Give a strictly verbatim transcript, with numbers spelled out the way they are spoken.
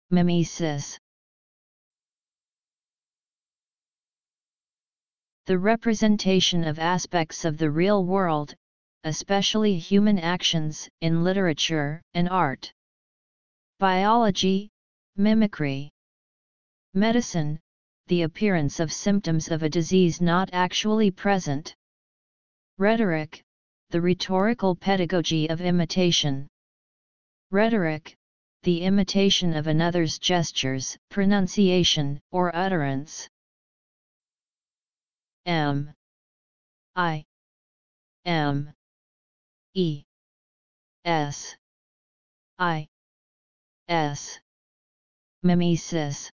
Mimesis. The representation of aspects of the real world, especially human actions, in literature and art. Biology, mimicry. Medicine, the appearance of symptoms of a disease not actually present. Rhetoric, the rhetorical pedagogy of imitation. Rhetoric, the imitation of another's gestures, pronunciation, or utterance. M I M E S I S. Mimesis.